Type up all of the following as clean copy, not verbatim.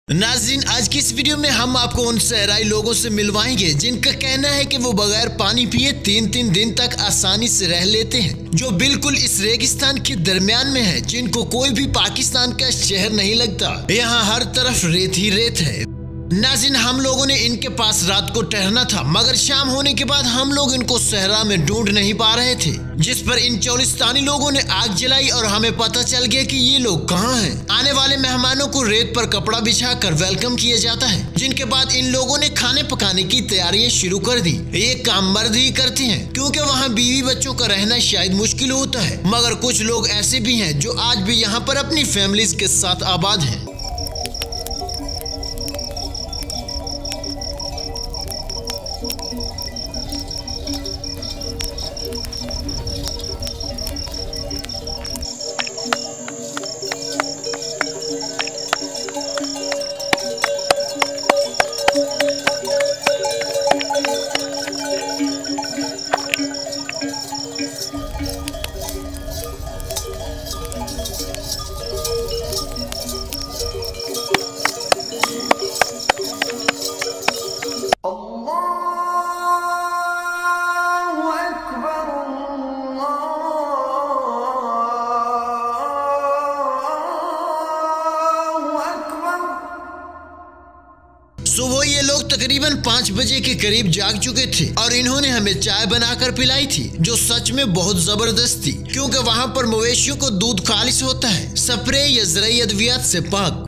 नाज़रीन, आज की इस वीडियो में हम आपको उन सहराई लोगों से मिलवाएंगे जिनका कहना है कि वो बगैर पानी पिए 3-3 दिन तक आसानी से रह लेते हैं, जो बिल्कुल इस रेगिस्तान के दरमियान में है, जिनको कोई भी पाकिस्तान का शहर नहीं लगता। यहाँ हर तरफ रेत ही रेत है। नाज़रीन, हम लोगों ने इनके पास रात को ठहरना था, मगर शाम होने के बाद हम लोग इनको सहरा में ढूंढ नहीं पा रहे थे, जिस पर इन चोलिस्तानी लोगों ने आग जलाई और हमें पता चल गया कि ये लोग कहाँ हैं। आने वाले मेहमानों को रेत पर कपड़ा बिछाकर वेलकम किया जाता है, जिनके बाद इन लोगों ने खाने पकाने की तैयारियां शुरू कर दी। ये काम मर्द ही करते हैं, क्योंकि वहाँ बीवी बच्चों का रहना शायद मुश्किल होता है, मगर कुछ लोग ऐसे भी हैं जो आज भी यहाँ पर अपनी फैमिलीज के साथ आबाद हैं। सुबह ये लोग तकरीबन 5 बजे के करीब जाग चुके थे और इन्होंने हमें चाय बनाकर पिलाई थी, जो सच में बहुत जबरदस्त थी, क्योंकि वहाँ पर मवेशियों को दूध खालिस होता है, स्प्रे या ज़राई अद्वियात से पाक।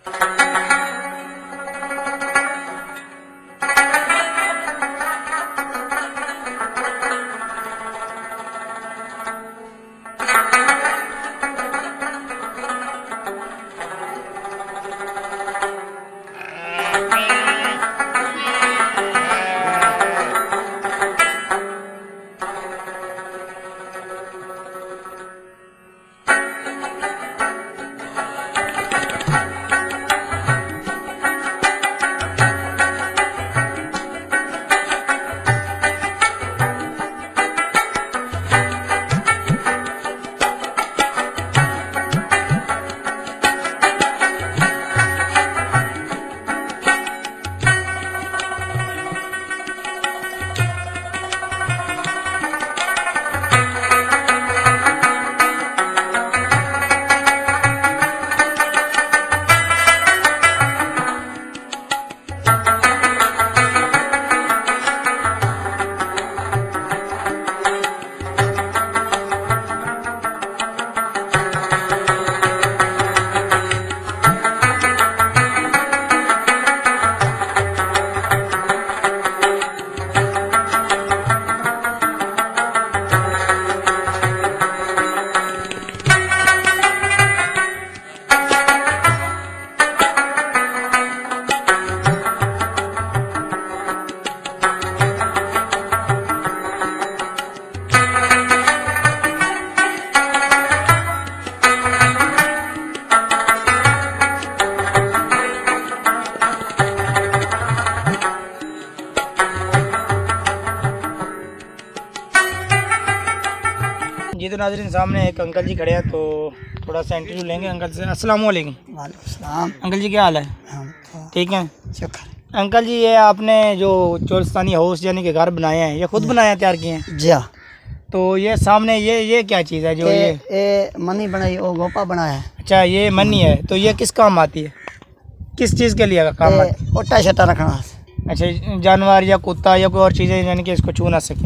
जी तो नाज़रीन, सामने एक अंकल जी खड़े हैं, तो थोड़ा सा इंटरव्यू लेंगे अंकल से। अस्सलाम वालेकुम। वालेकुम सलाम। अंकल जी क्या हाल है? ठीक है, शुक्र। अंकल जी ये आपने जो चोलिस्तानी हाउस यानी कि घर बनाए हैं, ये खुद बनाए हैं, तैयार किए हैं? जी हाँ। तो ये सामने ये क्या चीज़ है जो ये मनी बनाई, वो गोपा बनाया है। अच्छा, ये मनी है, तो ये किस काम आती है, किस चीज़ के लिए काम आती है? ओटा शटा रखना। अच्छा, जानवर या कुत्ता या कोई और चीज़ें यानी कि इसको छू ना सके।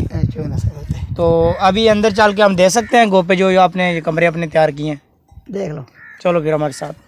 तो अभी अंदर चल के हम दे सकते हैं गोपे जो आपने कमरे अपने तैयार किए हैं? देख लो, चलो फिर हमारे साथ।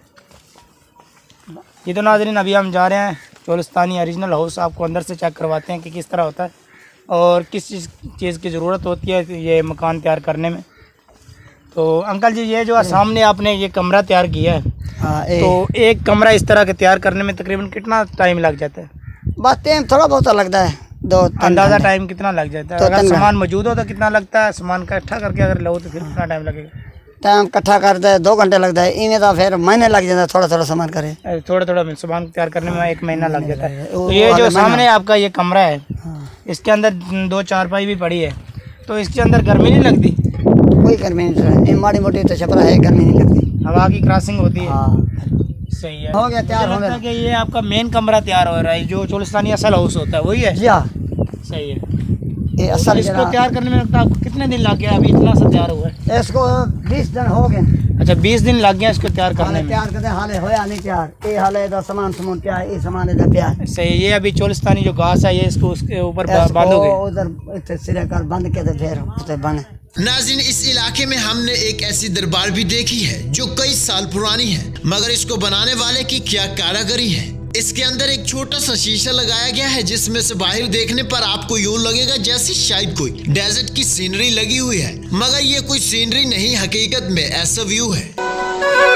ये तो नाज़रीन, अभी हम जा रहे हैं चोलिस्तानी ओरिजिनल हाउस, आपको अंदर से चेक करवाते हैं कि किस तरह होता है और किस चीज़ की ज़रूरत होती है ये मकान तैयार करने में। तो अंकल जी, ये जो सामने आपने ये कमरा तैयार किया है, तो एक कमरा इस तरह के तैयार करने में तकरीबन कितना टाइम लग जाता है? बस टाइम थोड़ा बहुत लगता है, 2-3 अंदाज़ा टाइम कितना लग जाता है? अगर सामान मौजूद हो तो कितना लगता है? सामान इकट्ठा करके अगर लो तो फिर कितना टाइम लगेगा? टाइम इकट्ठा करते 2 घंटे लगता है, इन्हें तो फिर महीने लग जाता है। थोड़ा थोड़ा सामान करे, थोड़ा थोड़ा सामान तैयार करने में 1 महीना लग जाता है। तो ये जो सामने आपका ये कमरा है, इसके अंदर 2 चारपाई भी पड़ी है, तो इसके अंदर गर्मी नहीं लगती? कोई गर्मी नहीं, माड़ी मोटी तो छपरा है, गर्मी नहीं लगती। हवा की क्रॉसिंग होती है। सही है। हो गया तैयार, मुझे हो लगता है गया। कि ये आपका मेन कमरा तैयार हो रहा है, जो चोलिस्तानी असल हाउस होता है वही है। जी हाँ, सही है। ये असल इसको जरा- तैयार करने में लगता है आपको कितने दिन लग गया? अभी इतना सा तैयार हुआ है। इसको 20 दिन हो गए। अच्छा 20 दिन लग गया इसको तैयार करने हाले में। तैयार करते हाले होया नहीं तैयार। ये हाले इधर सामान प्या, ये सामान इधर प्या। सही है। ये अभी चोलिस्तानी जो घास है ये इसको उसके ऊपर इसको बांधोगे। उधर इतने सिरे कर बंद के तो फिर उसे बने। नाज़रीन, इस इलाके में हमने एक ऐसी दरबार भी देखी है जो कई साल पुरानी है, मगर इसको बनाने वाले की क्या कारीगरी है। इसके अंदर एक छोटा सा शीशा लगाया गया है जिसमें से बाहर देखने पर आपको यूं लगेगा जैसे शायद कोई डेजर्ट की सीनरी लगी हुई है, मगर ये कोई सीनरी नहीं, हकीकत में ऐसा व्यू है।